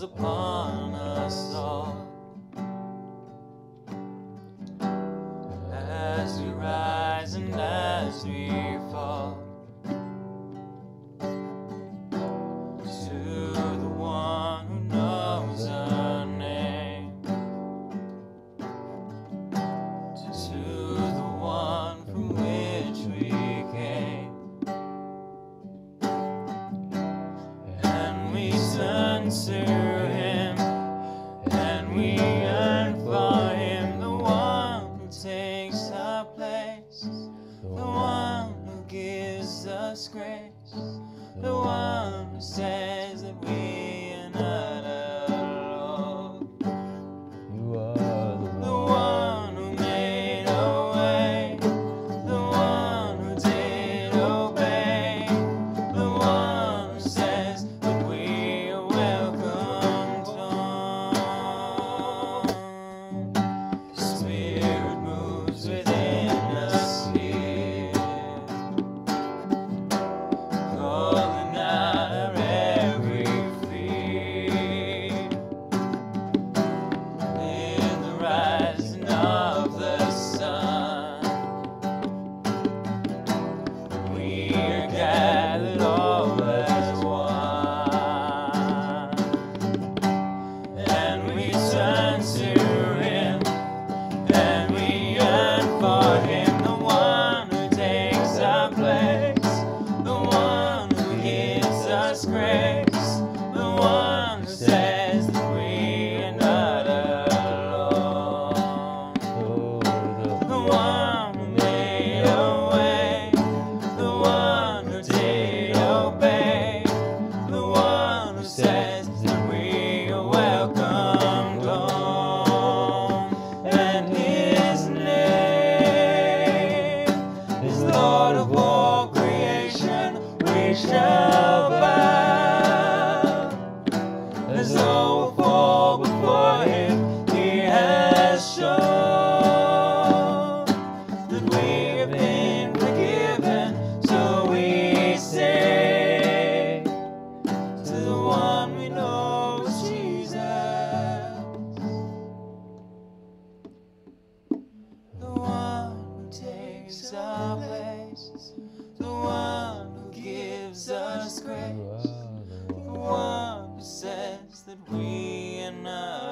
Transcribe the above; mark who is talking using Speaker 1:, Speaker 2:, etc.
Speaker 1: falls upon us all. As we rise and as we fall, to the one who knows our name, to the one from which we came, and we turn to him, and we yearn for him, the one who takes our place, the one who gives us grace, the one who says that we are not alone.
Speaker 2: You are
Speaker 1: The one who made a way, the one who did obey, the one who says that we are welcomed home. The Spirit moves within us here, calling out our every fear. In the rising of the sun, we are gathered all as one, and we turn to him, and we yearn for him, the one who takes our place, the one who gives us grace, the one who says that we are not alone. The one who made a way, the one who did obey, the one who says that we are welcomed home. And his name is Lord of all creation. We shall bow as though we fall before him. He has shown that we have been forgiven, so we say to the one we know is Jesus, the one who takes our place, the one who gives us grace, the one who says that we are not